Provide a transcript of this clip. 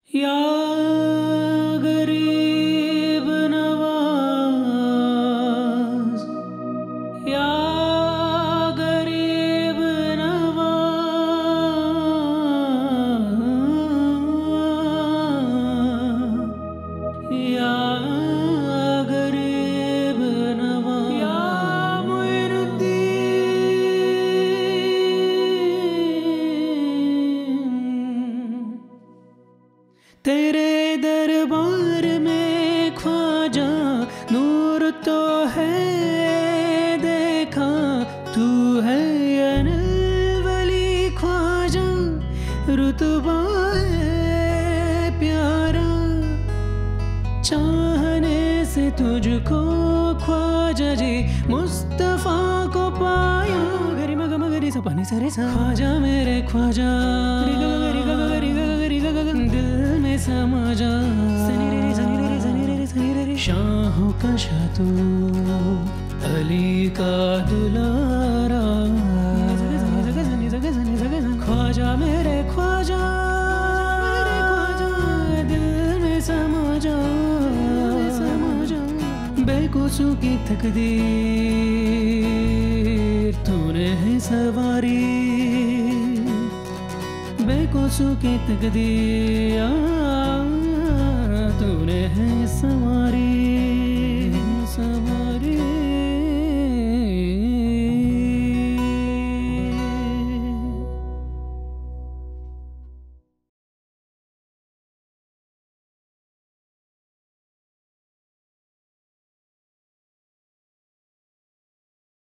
या गरीब नवाज, या गरीब नवाज, या गरीब नवाज, या मोइनुद्दीन। तेरे दरबार में ख्वाजा नूर तो है देखा, तू है अनवली ख्वाजा, रुतबा है प्यारा, चाहने से तुझको ख्वाजा जी मुस्तफा को पाया। गरी मग मगरी सा पानी सरे सा, ख्वाजा मेरे ख्वाजा, दिल में समा जा, शाहों का शाह तू, अली का दुलारा, ख्वाजा मेरे ख्वाजा, दिल में समा जा, बेकुसों की तकदीर तूने है सवारी, बेकुसों की तकदीर तूने है सवारी।